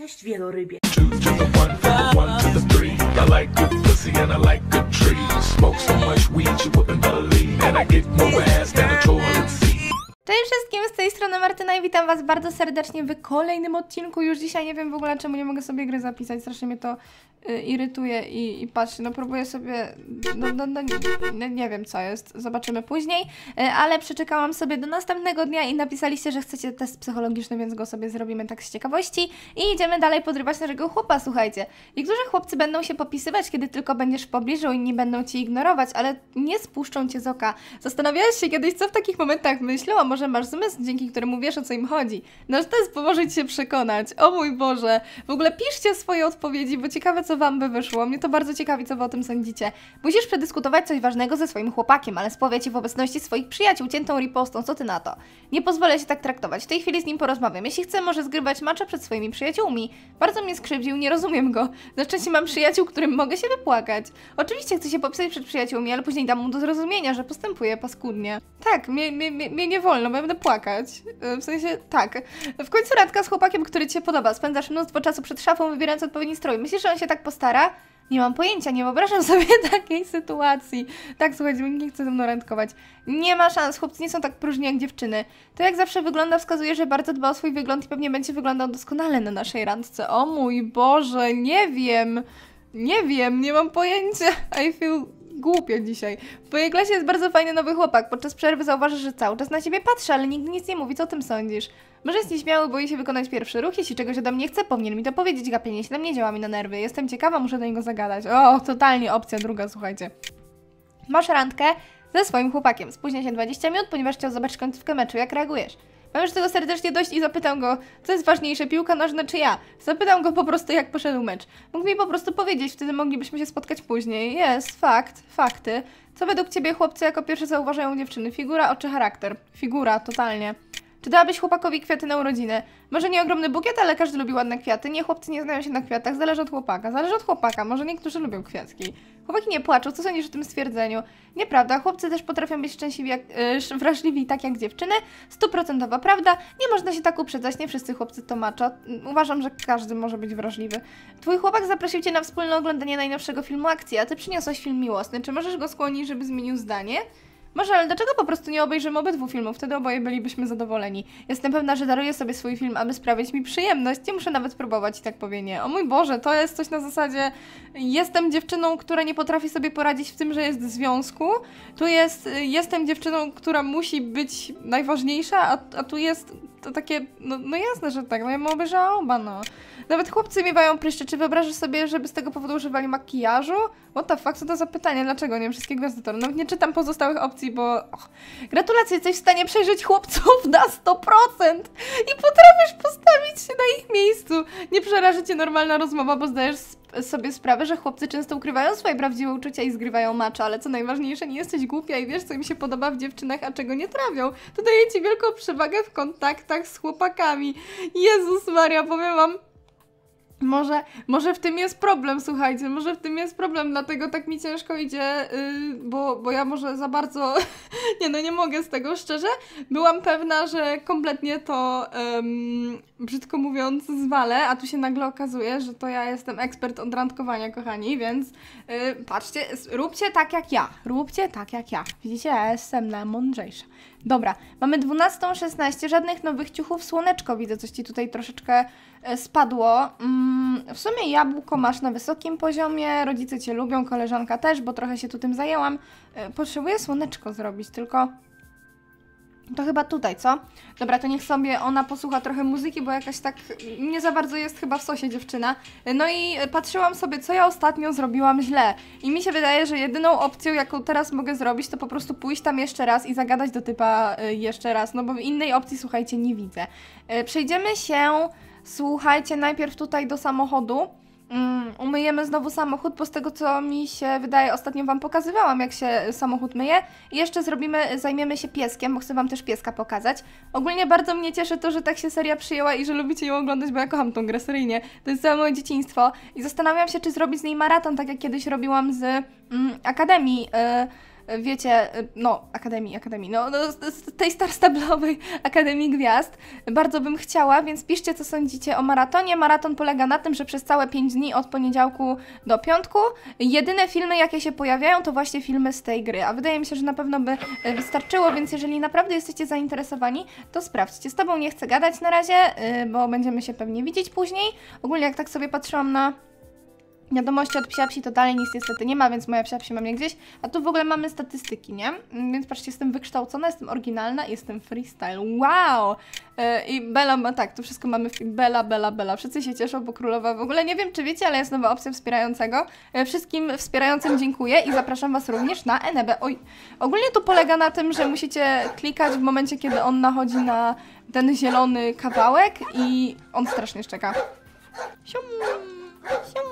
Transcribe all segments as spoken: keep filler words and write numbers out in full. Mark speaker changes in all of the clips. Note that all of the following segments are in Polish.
Speaker 1: Cześć wielorybie.
Speaker 2: Two to the one, from the one to the three. I like good pussy and I like good trees. Smoke so much weed you wouldn't believe. And I get more ass than a toilet seat.
Speaker 3: Cześć wszystkim, z tej strony Martyna i witam was bardzo serdecznie w kolejnym odcinku. Już dzisiaj nie wiem w ogóle, czemu nie mogę sobie gry zapisać, strasznie mnie to y, irytuje i, i patrzcie, no próbuję sobie, no, no, no nie, nie wiem co jest, zobaczymy później, y, ale przeczekałam sobie do następnego dnia i napisaliście, że chcecie test psychologiczny, więc go sobie zrobimy tak z ciekawości i idziemy dalej podrywać naszego chłopa, słuchajcie. Niektórzy chłopcy będą się popisywać, kiedy tylko będziesz w pobliżu, inni będą cię ignorować, ale nie spuszczą cię z oka. Zastanawiałeś się kiedyś, co w takich momentach myślą, a może masz zmysł, dzięki któremu wiesz, o co im chodzi. Nasz test pomoże ci się przekonać. O mój Boże. W ogóle piszcie swoje odpowiedzi, bo ciekawe, co wam by wyszło. Mnie to bardzo ciekawi, co wy o tym sądzicie. Musisz przedyskutować coś ważnego ze swoim chłopakiem, ale spowie ci w obecności swoich przyjaciół ciętą ripostą. Co ty na to? Nie pozwolę się tak traktować. W tej chwili z nim porozmawiam. Jeśli chce, może zgrywać macza przed swoimi przyjaciółmi. Bardzo mnie skrzywdził, nie rozumiem go. Na szczęście mam przyjaciół, którym mogę się wypłakać. Oczywiście chcę się popisać przed przyjaciółmi, ale później dam mu do zrozumienia, że postępuje paskudnie. Tak, mnie, mnie, mnie, mnie nie wolno, bo ja będę płakać. W sensie, tak. W końcu randka z chłopakiem, który ci się podoba. Spędzasz mnóstwo czasu przed szafą, wybierając odpowiedni strój. Myślisz, że on się tak postara? Nie mam pojęcia, nie wyobrażam sobie takiej sytuacji. Tak, słuchajcie, nikt nie chce ze mną randkować. Nie ma szans, chłopcy nie są tak próżni jak dziewczyny. To jak zawsze wygląda wskazuje, że bardzo dba o swój wygląd i pewnie będzie wyglądał doskonale na naszej randce. O mój Boże, nie wiem. Nie wiem, nie mam pojęcia. I feel głupio dzisiaj. W twojej klasie jest bardzo fajny nowy chłopak. Podczas przerwy zauważysz, że cały czas na ciebie patrzy, ale nigdy nic nie mówi. Co o tym sądzisz? Może jest nieśmiały, boi się wykonać pierwszy ruch. Jeśli czegoś ode mnie chce, powinien mi to powiedzieć. Gapienie się na mnie działa mi na nerwy. Jestem ciekawa, muszę do niego zagadać. O, totalnie opcja druga, słuchajcie. Masz randkę ze swoim chłopakiem. Spóźnia się dwadzieścia minut, ponieważ chciał zobaczyć końcówkę meczu. Jak reagujesz? Mam już tego serdecznie dość i zapytam go, co jest ważniejsze, piłka nożna czy ja? Zapytam go po prostu, jak poszedł mecz. Mógł mi po prostu powiedzieć, wtedy moglibyśmy się spotkać później. Jest, fakt, fakty. Co według ciebie chłopcy jako pierwsze zauważają dziewczyny? Figura, oczy, charakter. Figura, totalnie. Czy dałabyś chłopakowi kwiaty na urodziny? Może nie ogromny bukiet, ale każdy lubi ładne kwiaty. Nie, chłopcy nie znają się na kwiatach, zależy od chłopaka. Zależy od chłopaka, może niektórzy lubią kwiatki. Chłopaki nie płaczą, co sądzisz o tym stwierdzeniu? Nieprawda, chłopcy też potrafią być szczęśliwi, jak, yy, wrażliwi tak jak dziewczyny. Stuprocentowa prawda, nie można się tak uprzedzać, nie wszyscy chłopcy to macza. Uważam, że każdy może być wrażliwy. Twój chłopak zaprosił cię na wspólne oglądanie najnowszego filmu akcji, a ty przyniosłaś film miłosny. Czy możesz go skłonić, żeby zmienił zdanie? Może, ale dlaczego po prostu nie obejrzymy obydwu filmów? Wtedy oboje bylibyśmy zadowoleni. Jestem pewna, że daruję sobie swój film, aby sprawić mi przyjemność. Nie muszę nawet próbować i tak powie nie. O mój Boże, to jest coś na zasadzie jestem dziewczyną, która nie potrafi sobie poradzić w tym, że jest w związku. Tu jest jestem dziewczyną, która musi być najważniejsza, a, a tu jest to takie, no, no jasne, że tak, no ja bym obejrzała oba, no. Nawet chłopcy miewają pryszcze. Czy wyobrażasz sobie, żeby z tego powodu używali makijażu? What the fuck, co to za pytanie? Dlaczego? Nie wiem, wszystkie gwiazdy toru. Nawet nie czytam pozostałych opcji, bo... Och. Gratulacje, jesteś w stanie przejrzeć chłopców na sto procent i potrafisz postawić się na ich miejscu. Nie przeraży cię normalna rozmowa, bo zdajesz sobie sprawę, że chłopcy często ukrywają swoje prawdziwe uczucia i zgrywają macza, ale co najważniejsze, nie jesteś głupia i wiesz, co im się podoba w dziewczynach, a czego nie trawią. To daje ci wielką przewagę w kontaktach z chłopakami. Jezus Maria, powiem wam, Może, może w tym jest problem, słuchajcie, może w tym jest problem, dlatego tak mi ciężko idzie, yy, bo, bo ja może za bardzo, nie no nie mogę z tego, szczerze. Byłam pewna, że kompletnie to, ym, brzydko mówiąc, zwalę, a tu się nagle okazuje, że to ja jestem ekspert od randkowania, kochani, więc yy, patrzcie, róbcie tak jak ja, róbcie tak jak ja. Widzicie, ja jestem najmądrzejsza. Dobra, mamy dwunastą szesnaście, żadnych nowych ciuchów, słoneczko, widzę, coś ci tutaj troszeczkę e, spadło. Mm, w sumie jabłko masz na wysokim poziomie, rodzice cię lubią, koleżanka też, bo trochę się tu tym zajęłam. E, potrzebuję słoneczko zrobić, tylko... To chyba tutaj, co? Dobra, to niech sobie ona posłucha trochę muzyki, bo jakaś tak nie za bardzo jest chyba w sosie dziewczyna. No i patrzyłam sobie, co ja ostatnio zrobiłam źle. I mi się wydaje, że jedyną opcją, jaką teraz mogę zrobić, to po prostu pójść tam jeszcze raz i zagadać do typa jeszcze raz, no bo innej opcji, słuchajcie, nie widzę. Przejdziemy się, słuchajcie, najpierw tutaj do samochodu. Um, umyjemy znowu samochód, bo z tego co mi się wydaje, ostatnio wam pokazywałam, jak się samochód myje. I jeszcze zrobimy, zajmiemy się pieskiem, bo chcę wam też pieska pokazać. Ogólnie bardzo mnie cieszy to, że tak się seria przyjęła i że lubicie ją oglądać, bo ja kocham tą grę seryjnie. To jest całe moje dzieciństwo i zastanawiam się, czy zrobić z niej maraton, tak jak kiedyś robiłam z um, Akademii. Yy, wiecie, no, Akademii, Akademii, no, no z tej star-stablowej Akademii Gwiazd. Bardzo bym chciała, więc piszcie, co sądzicie o maratonie. Maraton polega na tym, że przez całe pięć dni od poniedziałku do piątku jedyne filmy, jakie się pojawiają, to właśnie filmy z tej gry, a wydaje mi się, że na pewno by wystarczyło, więc jeżeli naprawdę jesteście zainteresowani, to sprawdźcie. Z tobą nie chcę gadać na razie, bo będziemy się pewnie widzieć później. Ogólnie jak tak sobie patrzyłam na wiadomości od Psiapsi, to dalej nic niestety nie ma, więc moja Psiapsi ma mnie gdzieś. A tu w ogóle mamy statystyki, nie? Więc patrzcie, jestem wykształcona, jestem oryginalna, jestem freestyle. Wow! Yy, I Bella ma tak, to wszystko mamy w Bella, Bella, Bella. Wszyscy się cieszą, bo królowa w ogóle, nie wiem czy wiecie, ale jest nowa opcja wspierającego. Yy, wszystkim wspierającym dziękuję i zapraszam was również na Enebę. Oj, ogólnie to polega na tym, że musicie klikać w momencie, kiedy on nachodzi na ten zielony kawałek i on strasznie szczeka. Sium, sium.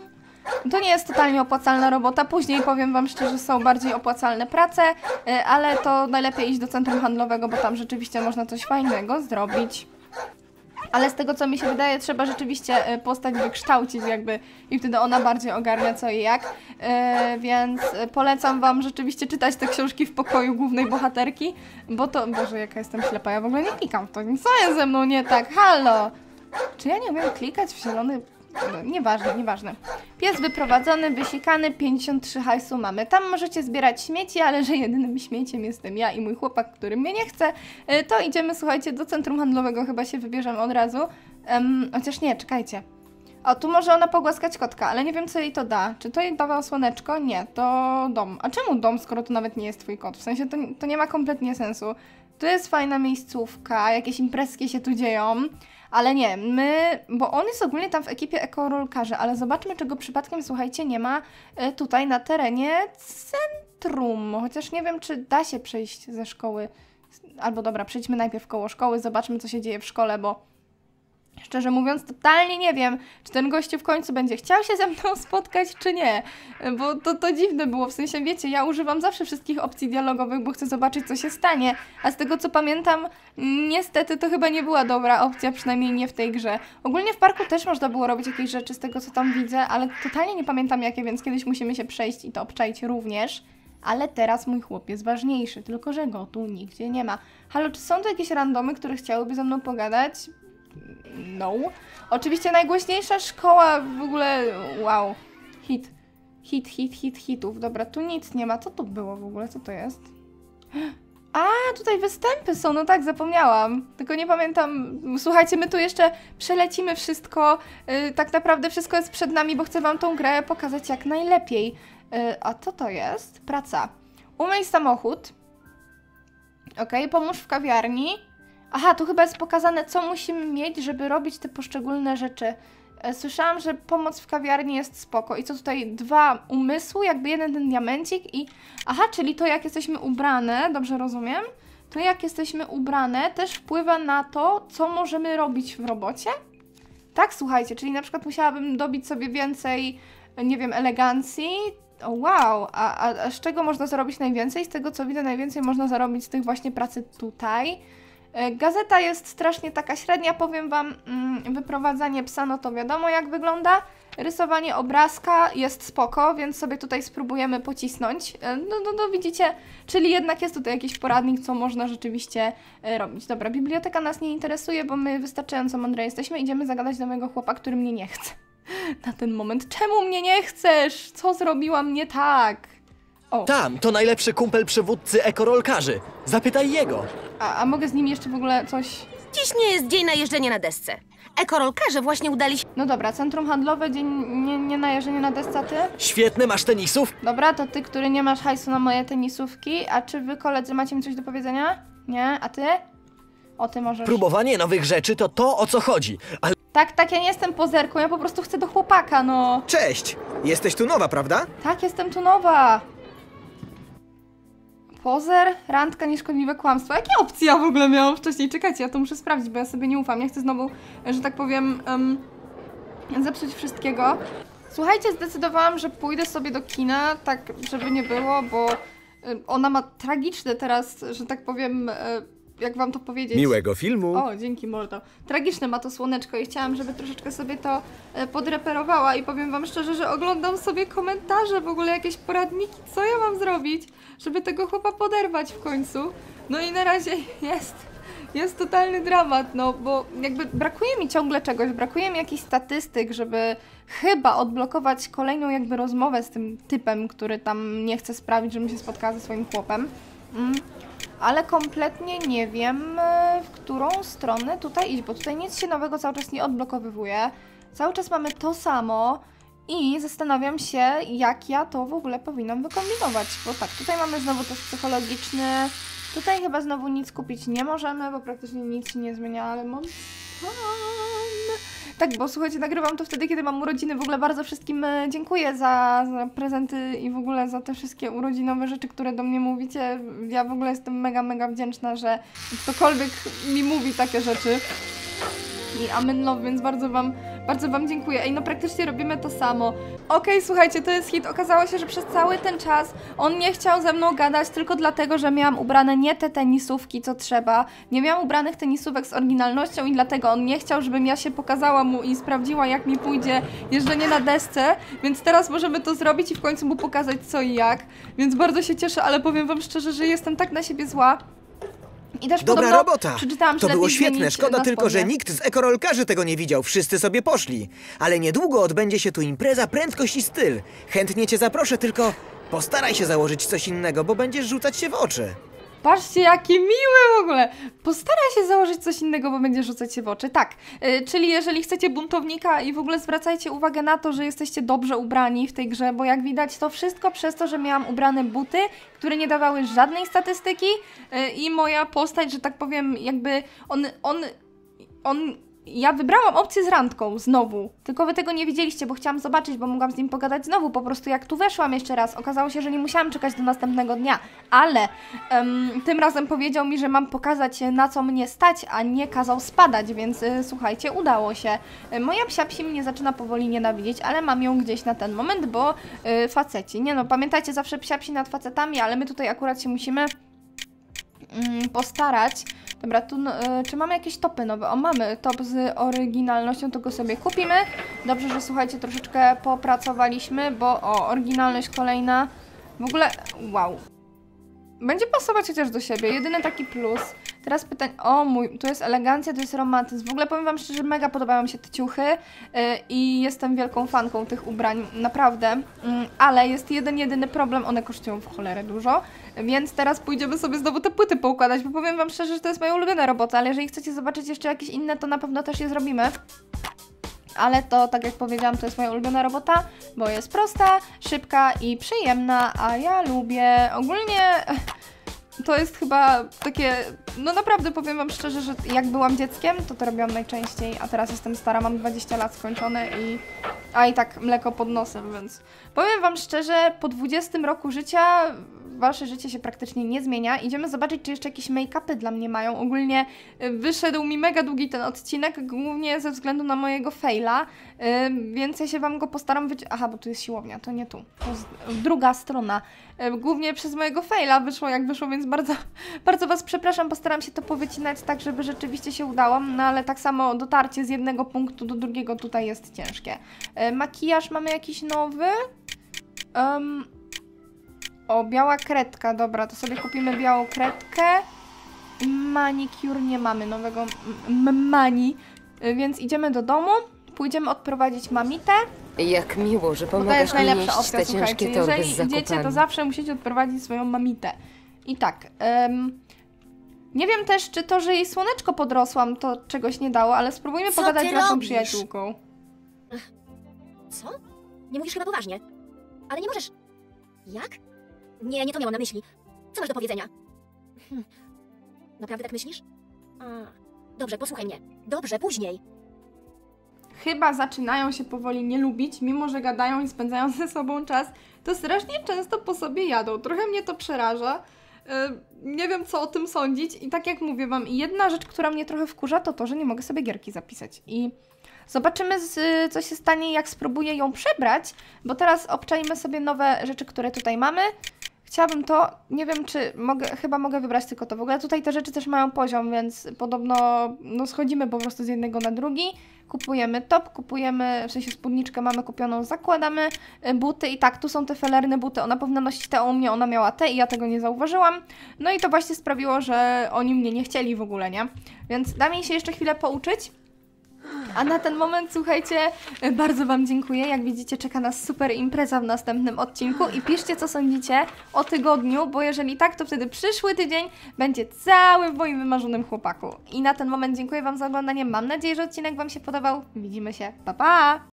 Speaker 3: To nie jest totalnie opłacalna robota, później powiem wam szczerze, są bardziej opłacalne prace, ale to najlepiej iść do centrum handlowego, bo tam rzeczywiście można coś fajnego zrobić. Ale z tego co mi się wydaje, trzeba rzeczywiście postać wykształcić jakby i wtedy ona bardziej ogarnia co i jak, yy, więc polecam wam rzeczywiście czytać te książki w pokoju głównej bohaterki, bo to... Boże, jaka jestem ślepa, ja w ogóle nie klikam w to, co jest ze mną nie tak, halo! Czy ja nie umiem klikać w zielony... No, nieważne, nieważne. Pies wyprowadzony, wysikany, pięćdziesiąt trzy hajsu mamy. Tam możecie zbierać śmieci, ale że jedynym śmieciem jestem ja i mój chłopak, który mnie nie chce, to idziemy, słuchajcie, do centrum handlowego, chyba się wybierzemy od razu. Um, chociaż nie, czekajcie. O, tu może ona pogłaskać kotka, ale nie wiem, co jej to da. Czy to jej dawało słoneczko? Nie, to dom. A czemu dom, skoro to nawet nie jest twój kot? W sensie to, to nie ma kompletnie sensu. Tu jest fajna miejscówka, jakieś imprezki się tu dzieją. Ale nie, my, bo on jest ogólnie tam w ekipie ekorolkarzy, ale zobaczmy, czego przypadkiem, słuchajcie, nie ma tutaj na terenie centrum. Chociaż nie wiem, czy da się przejść ze szkoły. Albo dobra, przejdźmy najpierw koło szkoły, zobaczmy, co się dzieje w szkole, bo szczerze mówiąc, totalnie nie wiem, czy ten gościu w końcu będzie chciał się ze mną spotkać, czy nie. Bo to, to dziwne było, w sensie, wiecie, ja używam zawsze wszystkich opcji dialogowych, bo chcę zobaczyć, co się stanie. A z tego, co pamiętam, niestety to chyba nie była dobra opcja, przynajmniej nie w tej grze. Ogólnie w parku też można było robić jakieś rzeczy z tego, co tam widzę, ale totalnie nie pamiętam jakie, więc kiedyś musimy się przejść i to obczaić również. Ale teraz mój chłop jest ważniejszy, tylko że go tu nigdzie nie ma. Halo, czy są tu jakieś randomy, które chciałyby ze mną pogadać? No. Oczywiście najgłośniejsza szkoła w ogóle... Wow. Hit. Hit, hit, hit, hitów. Dobra, tu nic nie ma. Co to było w ogóle? Co to jest? A, tutaj występy są. No tak, zapomniałam. Tylko nie pamiętam. Słuchajcie, my tu jeszcze przelecimy wszystko. Yy, tak naprawdę wszystko jest przed nami, bo chcę wam tą grę pokazać jak najlepiej. Yy, a co to jest? Praca. Umyj samochód. Okej, okay, pomóż w kawiarni. Aha, tu chyba jest pokazane, co musimy mieć, żeby robić te poszczególne rzeczy. Słyszałam, że pomoc w kawiarni jest spoko. I co tutaj? Dwa umysły, jakby jeden ten diamencik i... Aha, czyli to jak jesteśmy ubrane, dobrze rozumiem? To jak jesteśmy ubrane też wpływa na to, co możemy robić w robocie? Tak, słuchajcie, czyli na przykład musiałabym dobić sobie więcej, nie wiem, elegancji. O, wow, a, a, a z czego można zarobić najwięcej? Z tego co widzę, najwięcej można zarobić z tych właśnie pracy tutaj. Gazeta jest strasznie taka średnia, powiem wam, wyprowadzanie psa, no to wiadomo jak wygląda. Rysowanie obrazka jest spoko, więc sobie tutaj spróbujemy pocisnąć. No, no, no widzicie, czyli jednak jest tutaj jakiś poradnik, co można rzeczywiście robić. Dobra, biblioteka nas nie interesuje, bo my wystarczająco mądre jesteśmy. Idziemy zagadać do mojego chłopa, który mnie nie chce. Na ten moment. Czemu mnie nie chcesz? Co zrobiłam nie tak? O.
Speaker 1: Tam, to najlepszy kumpel przywódcy ekorolkarzy. Zapytaj jego.
Speaker 3: A, a mogę z nim jeszcze w ogóle coś...
Speaker 4: Dziś nie jest dzień na jeżdżenie na desce. Ekorolkarze właśnie udali się...
Speaker 3: No dobra, centrum handlowe, dzień nie, nie na jeżdżenie na desce, a ty?
Speaker 1: Świetny, masz tenisów?
Speaker 3: Dobra, to ty, który nie masz hajsu na moje tenisówki. A czy wy, koledzy, macie mi coś do powiedzenia? Nie? A ty? O, ty możesz.
Speaker 1: Próbowanie nowych rzeczy to to, o co chodzi. Ale...
Speaker 3: Tak, tak, ja nie jestem pozerką, ja po prostu chcę do chłopaka, no.
Speaker 5: Cześć! Jesteś tu nowa, prawda?
Speaker 3: Tak, jestem tu nowa. Pozer, randka, nieszkodliwe kłamstwo. Jakie opcje ja w ogóle miałam wcześniej? Czekajcie, ja to muszę sprawdzić, bo ja sobie nie ufam. Ja chcę znowu, że tak powiem, um, zepsuć wszystkiego. Słuchajcie, zdecydowałam, że pójdę sobie do kina, tak żeby nie było, bo ona ma tragiczne teraz, że tak powiem, jak wam to powiedzieć?
Speaker 5: Miłego filmu.
Speaker 3: O, dzięki mordo. Tragiczne ma to słoneczko i chciałam, żeby troszeczkę sobie to e, podreperowała i powiem wam szczerze, że oglądam sobie komentarze, w ogóle jakieś poradniki, co ja mam zrobić, żeby tego chłopa poderwać w końcu. No i na razie jest, jest totalny dramat, no bo jakby brakuje mi ciągle czegoś, brakuje mi jakichś statystyk, żeby chyba odblokować kolejną jakby rozmowę z tym typem, który tam nie chce sprawić, żebym się spotkała ze swoim chłopem. Mm. Ale kompletnie nie wiem, w którą stronę tutaj iść, bo tutaj nic się nowego cały czas nie odblokowywuje. Cały czas mamy to samo i zastanawiam się, jak ja to w ogóle powinnam wykombinować. Bo tak, tutaj mamy znowu test psychologiczny, tutaj chyba znowu nic kupić nie możemy, bo praktycznie nic się nie zmienia, ale mam plan. Tak, bo słuchajcie, nagrywam to wtedy, kiedy mam urodziny. W ogóle bardzo wszystkim e, dziękuję za, za prezenty i w ogóle za te wszystkie urodzinowe rzeczy, które do mnie mówicie. Ja w ogóle jestem mega, mega wdzięczna, że ktokolwiek mi mówi takie rzeczy. I amen love, więc bardzo wam, bardzo wam dziękuję. Ej, no praktycznie robimy to samo. Okej, słuchajcie, to jest hit. Okazało się, że przez cały ten czas on nie chciał ze mną gadać tylko dlatego, że miałam ubrane nie te tenisówki, co trzeba. Nie miałam ubranych tenisówek z oryginalnością i dlatego on nie chciał, żebym ja się pokazała mu i sprawdziła, jak mi pójdzie jeżdżenie na desce. Więc teraz możemy to zrobić i w końcu mu pokazać co i jak. Więc bardzo się cieszę, ale powiem wam szczerze, że jestem tak na siebie zła. I też
Speaker 5: Dobra
Speaker 3: podobno
Speaker 5: robota!
Speaker 3: przeczytałam,
Speaker 5: To
Speaker 3: że
Speaker 5: było
Speaker 3: lepiej
Speaker 5: świetne,
Speaker 3: zmienić
Speaker 5: szkoda
Speaker 3: na
Speaker 5: tylko, że
Speaker 3: spodnie.
Speaker 5: nikt z ekorolkarzy tego nie widział, wszyscy sobie poszli. Ale niedługo odbędzie się tu impreza Prędkość i Styl. Chętnie cię zaproszę, tylko postaraj się założyć coś innego, bo będziesz rzucać się w oczy.
Speaker 3: Patrzcie, jaki miły w ogóle! Postaraj się założyć coś innego, bo będzie rzucać się w oczy. Tak, yy, czyli jeżeli chcecie buntownika i w ogóle zwracajcie uwagę na to, że jesteście dobrze ubrani w tej grze, bo jak widać to wszystko przez to, że miałam ubrane buty, które nie dawały żadnej statystyki yy, i moja postać, że tak powiem, jakby on, on, on... Ja wybrałam opcję z randką znowu, tylko wy tego nie widzieliście, bo chciałam zobaczyć, bo mogłam z nim pogadać znowu, po prostu jak tu weszłam jeszcze raz, okazało się, że nie musiałam czekać do następnego dnia, ale um, tym razem powiedział mi, że mam pokazać, na co mnie stać, a nie kazał spadać, więc y, słuchajcie, udało się. Y, moja psia psi mnie zaczyna powoli nienawidzieć, ale mam ją gdzieś na ten moment, bo y, faceci, nie no, pamiętajcie zawsze psia psi nad facetami, ale my tutaj akurat się musimy mm, postarać. Dobra, tu, no, y, czy mamy jakieś topy nowe? O, mamy top z oryginalnością, to go sobie kupimy. Dobrze, że słuchajcie, troszeczkę popracowaliśmy, bo o, oryginalność kolejna. W ogóle, wow. Będzie pasować chociaż do siebie, jedyny taki plus. Teraz pytań, o mój, to jest elegancja, to jest romantyzm. W ogóle powiem wam szczerze, mega podobają mi się te ciuchy yy, i jestem wielką fanką tych ubrań, naprawdę. Yy, ale jest jeden, jedyny problem, one kosztują w cholerę dużo. Więc teraz pójdziemy sobie znowu te płyty poukładać, bo powiem wam szczerze, że to jest moja ulubiona robota, ale jeżeli chcecie zobaczyć jeszcze jakieś inne, to na pewno też je zrobimy. Ale to, tak jak powiedziałam, to jest moja ulubiona robota, bo jest prosta, szybka i przyjemna, a ja lubię ogólnie... To jest chyba takie, no naprawdę powiem wam szczerze, że jak byłam dzieckiem, to to robiłam najczęściej, a teraz jestem stara, mam dwadzieścia lat skończone i... A i tak mleko pod nosem, więc... Powiem wam szczerze, po dwudziestym roku życia wasze życie się praktycznie nie zmienia. Idziemy zobaczyć, czy jeszcze jakieś make-upy dla mnie mają. Ogólnie wyszedł mi mega długi ten odcinek, głównie ze względu na mojego faila, yy, więc ja się wam go postaram wyciąć. Aha, bo tu jest siłownia, to nie tu. To jest druga strona. Yy, głównie przez mojego faila wyszło jak wyszło, więc bardzo, bardzo was przepraszam, postaram się to powycinać tak, żeby rzeczywiście się udało, no ale tak samo dotarcie z jednego punktu do drugiego tutaj jest ciężkie. Yy, makijaż mamy jakiś nowy. Um, O, biała kredka, dobra, to sobie kupimy białą kredkę. Manicure nie mamy nowego mani, więc idziemy do domu, pójdziemy odprowadzić mamitę.
Speaker 4: Jak miło, że
Speaker 3: Bo to
Speaker 4: pomagasz
Speaker 3: jest
Speaker 4: mi
Speaker 3: najlepsza
Speaker 4: nieść
Speaker 3: opcja,
Speaker 4: te
Speaker 3: słuchajcie,
Speaker 4: ciężkie torby
Speaker 3: jeżeli
Speaker 4: z zakupami.
Speaker 3: idziecie, to zawsze musicie odprowadzić swoją mamitę. I tak, um, nie wiem też, czy to, że jej słoneczko podrosłam, to czegoś nie dało, ale spróbujmy
Speaker 6: Co
Speaker 3: pogadać
Speaker 6: ty
Speaker 3: z naszą
Speaker 6: robisz?
Speaker 3: przyjaciółką.
Speaker 6: Co? Nie mówisz chyba poważnie. Ale nie możesz... Jak? Nie, nie to miałam na myśli. Co masz do powiedzenia? Hm. Naprawdę tak myślisz? A, dobrze, posłuchaj mnie. Dobrze, później.
Speaker 3: Chyba zaczynają się powoli nie lubić, mimo że gadają i spędzają ze sobą czas, to strasznie często po sobie jadą. Trochę mnie to przeraża. Yy, nie wiem, co o tym sądzić i tak jak mówię wam, jedna rzecz, która mnie trochę wkurza, to to, że nie mogę sobie gierki zapisać. I zobaczymy, z, co się stanie, jak spróbuję ją przebrać, bo teraz obczajmy sobie nowe rzeczy, które tutaj mamy. chciałabym to, nie wiem czy mogę, chyba mogę wybrać tylko to. W ogóle tutaj te rzeczy też mają poziom, więc podobno no schodzimy po prostu z jednego na drugi. Kupujemy top, kupujemy, w sensie spódniczkę mamy kupioną, zakładamy buty i tak, tu są te felerne buty, ona powinna nosić te, a u mnie ona miała te i ja tego nie zauważyłam. No i to właśnie sprawiło, że oni mnie nie chcieli w ogóle, nie? Więc da mi się jeszcze chwilę pouczyć. A na ten moment, słuchajcie, bardzo Wam dziękuję. Jak widzicie, czeka nas super impreza w następnym odcinku i piszcie, co sądzicie o tygodniu, bo jeżeli tak, to wtedy przyszły tydzień będzie cały w moim wymarzonym chłopaku. I na ten moment dziękuję Wam za oglądanie. Mam nadzieję, że odcinek Wam się podobał. Widzimy się. Pa, pa!